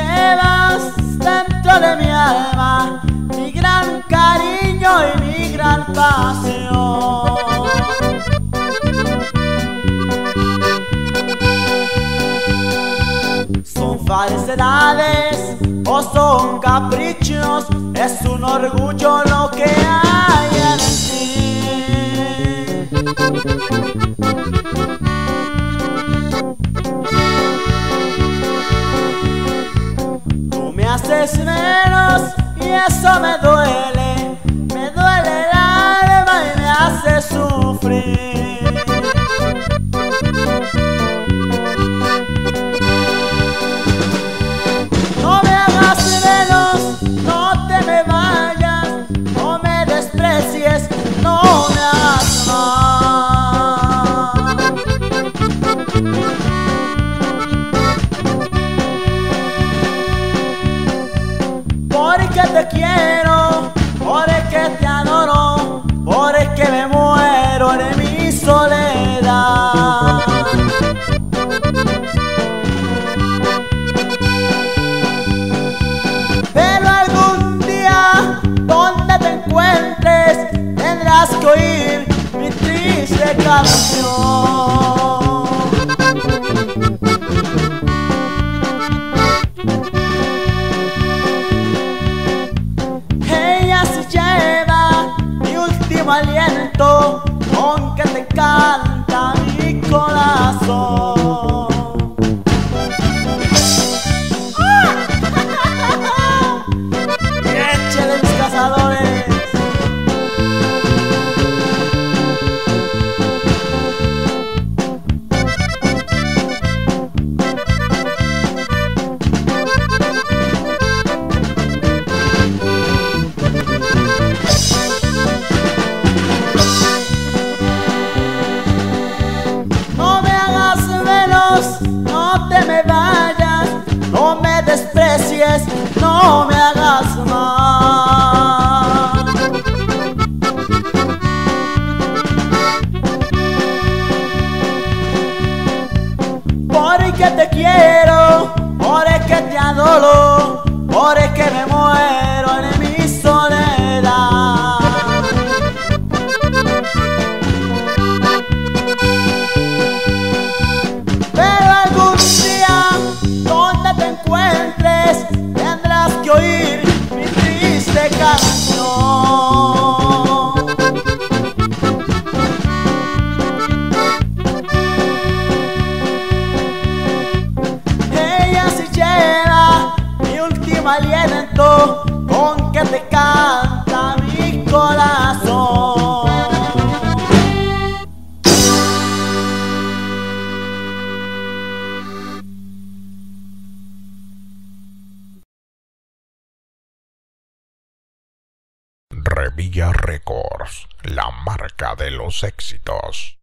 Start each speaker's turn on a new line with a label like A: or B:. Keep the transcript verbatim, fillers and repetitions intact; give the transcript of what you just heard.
A: llevas dentro de mi alma, mi gran cariño y mi gran pasión. Son falsedades o son caprichos, es un orgullo lo que hay en ti. Tú me haces menos y eso me duele, me duele el alma y me hace sufrir. No me hagas menos, no te me vayas, no me desprecies, no me hagas mal. Porque te quiero, porque te adoro, porque me muero en mi soledad. Pero algún día, donde te encuentres, tendrás que oír mi triste canción. Ella se lleva mi último aliento, aunque te canta mi corazón. ¡Échale mis cazadores! No me hagas menos, no te me vayas, no me desprecies, no me hagas mal. Porque te quiero, porque te adoro, porque me muero en mi soledad. Pero algún día, donde te encuentres, tendrás que oír mi triste canción. Ella se lleva mi último aliento, con que te canta mi corazón.
B: Revilla Records, la marca de los éxitos.